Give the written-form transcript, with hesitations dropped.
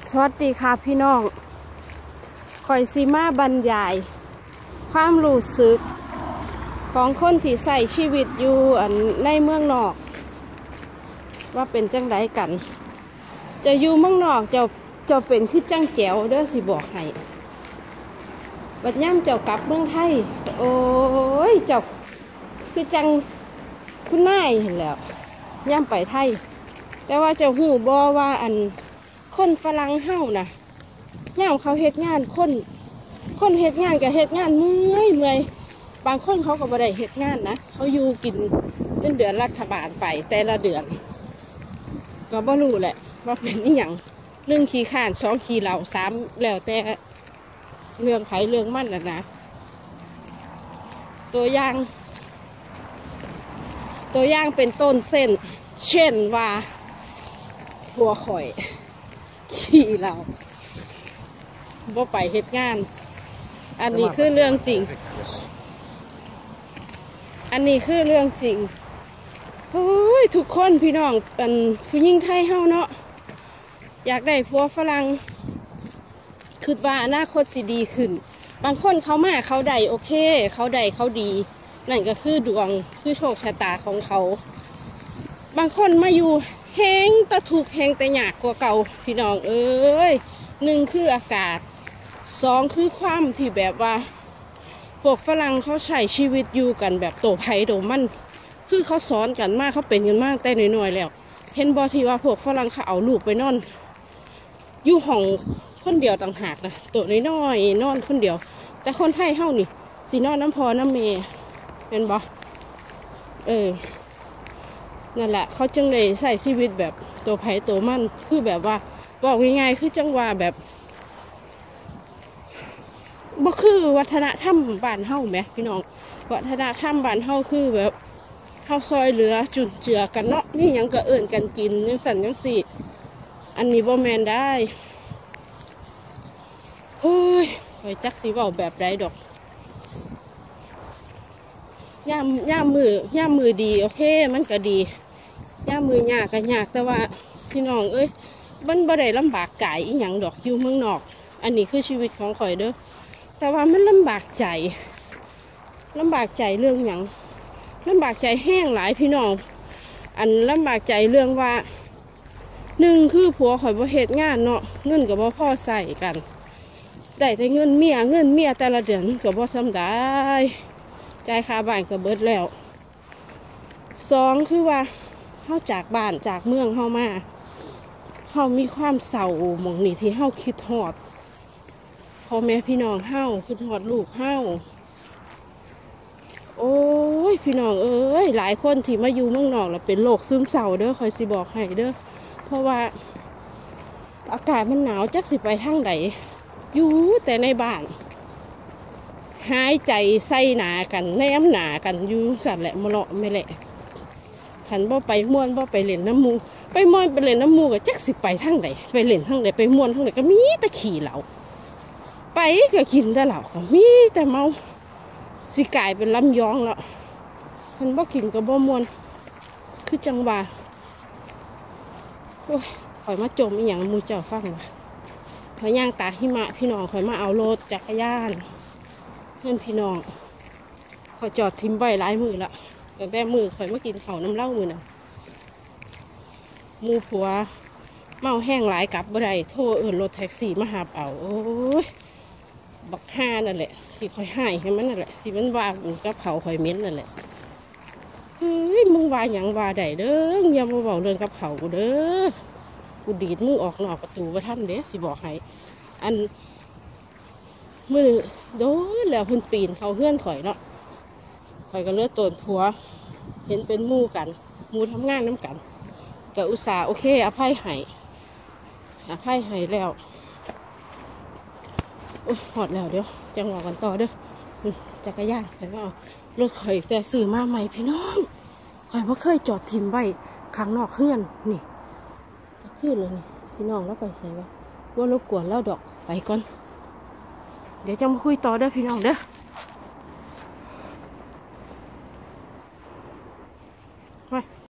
สวัสดีค่ะพี่น้องข่อยซีมาบรรยายความรู้สึกของคนที่ใส่ชีวิตอยู่ในเมืองนอกว่าเป็นจังไดกันจะอยู่เมืองนอกจะเป็นคือจังแจ๋วเด้อสิบอกให้บัดย่ำเจ้ากลับเมืองไทยโอ้ยเจ้าคือจังคุณนายเห็นแล้วย่ำไปไทยแต่ว่าเจ้าหูบ่ว่าคนฝรั่งเฮานะย่ำเขาเฮ็ดงานคนเฮ็ดงานกับเฮ็ดงานเมื่อยบางคนเขาก็บ่ได้เฮ็ดงานนะเขาอยู่กินเงินเดือนรัฐบาลไปแต่ละเดือนก็บ่รู้แหละว่าเป็นอีหยัง1ขี้ข้าน2ขี้เหล้า3แล้วแต่เรื่องไผเรื่องมันนะตัวอย่างเป็นต้นเส้นเช่นว่าผัวข่อยขี้เหล้าบ่ไปเฮ็ดงานอันนี้คือเรื่องจริงโอ้ยทุกคนพี่น้องเป็นผู้หญิงไทยเฮาเนาะอยากได้ผัวฝรั่งคิดว่าอนาคตสิดีขึ้นบางคนเขามาเขาได้โอเคเขาได้เขาดีนั่นก็คือดวงคือโชคชะตาของเขาบางคนมาอยู่แห้งตะถูกแห้งแต่หยากกว่าเก่าพี่น้องเอ้ย1คืออากาศ2คือความที่แบบว่าพวกฝรั่งเขาใช้ชีวิตอยู่กันแบบโตไผ่โตมันคือเขาสอนกันมากเขาเป็นกันมากแต่น้อยๆแล้วเห็นบอที่ว่าพวกฝรั่งเขาเอาลูกไปนอนอยู่ห้องคนเดียวต่างหากนะตัวน้อยๆนอนคนเดียวแต่คนไทยเฮานี่สินอนน้ำพอน้ำเมย์เป็นบอนั่นแหละเขาจึงเลยใส่ชีวิตแบบตัวไผ่ตัวมันคือแบบว่าบอกง่ายๆคือจังว่าแบบบ่คือวัฒนธรรมบ้านเฮาไหมพี่น้องวัฒนธรรมบ้านเฮาคือแบบเฮาซอยเหลือจุนเจือกันเนาะนี่ยังก็เอิ่นกันกินยังสั่นยังสิอันนี้บ่แมนได้เฮ้ยคอยจักสิเว้าแบบใดดอกย่ามมือดีโอเคมันก็ดีย่ามมือยากก็ยากแต่ว่าพี่น้องเอ้ยมันบ่ได้ลำบากกายอีหยังดอกอยู่เมืองนอกอันนี้คือชีวิตของข่อยเด้อแต่ว่ามันลำบากใจเรื่องหยังลำบากใจแห้งหลายพี่น้องลำบากใจเรื่องว่า1คือผัวข่อยบ่เฮ็ดงานเนาะเงินก็บ่พอใส่กันได้แต่เงินเมียแต่ละเดือนก็บ่สำได้จ่ายค่าบ้านก็เบิดแล้ว2คือว่าเฮาจากบ้านจากเมืองเฮามาเฮามีความเศร้าหม่องนี้ที่เฮาคิดฮอดพ่อแม่พี่น้องเฮาคิดฮอดลูกเฮาโอ้ยพี่น้องเอ้ยหลายคนที่มาอยู่เมืองนอกแล้วเป็นโรคซึมเศร้าเด้อคอยสิบอกให้เด้อเพราะว่าอากาศมันหนาวจักสิไปทางใดอยู่แต่ในบ้านหายใจใส่หนากันแนมหนากันอยู่สั่นแหละมะเลาะไม่แหละขันบ่ไปม่วนบ่ไปเล่นน้ำมูไปม่วนไปเล่นน้ำมูก็จักสิไปทางใดไปเล่นทางใดไปม่วนทางใดก็มีแต่ขี่เหล้าไปก็กินแต่เหล้าก็มีแต่เมาสิกลายเป็นลำยองแล้วขันบ่กินก็บ่ม่วนคือจังหวะโอ้ยข่อยมาจมอีหยังมูเจ้าฟังว่ะข่อยย่างตาหิมะพี่น้องข่อยมาเอารถจักรยานเพื่อนพี่น้องข่อยจอดทิ้งไว้หลายมือละตั้งแต่มือข่อยมากินข้าวน้ำเหล้ามือน่ะมูผัวเมาแห้งหลายกลับบ่ได้โทรรถแท็กซี่มาหาเอาโอ้ยบักห่านั่นแหละที่ข่อยให้มันนั่นแหละที่มันว่ากับเขาข่อยเม้นนั่นแหละเฮ้ยมึงว่าหยังว่าได้เด้ออย่ามาบอกเรื่องกับเขากูเด้อกูดีดมึงออกนอกประตูไปท่านเด้สิบอกให้มือโดนแล้วเพิ่นปีนเขาเฮือนข่อยเนาะข่อยก็เลือดตนผัวเห็นเป็นหมู่กันหมู่ทำงานน้ำกันก็อุตส่าห์โอเคอภัยให้แล้วโอ้ยหอดแล้วเดี๋ยวจังหวะกันต่อเด้อจักรยานข่อยก็เอารถข่อยแต่ซื้อมาใหม่พี่น้องข่อยบ่เคยจอดทิมไว้ข้างนอกเฮือนนี่ขึ้นเลยนี่พี่น้องแล้วไปใส่ว่ารบกวนแล้วดอกไปก่อนเดี๋ยวจะมาคุยต่อเด้อพี่น้องเด้อ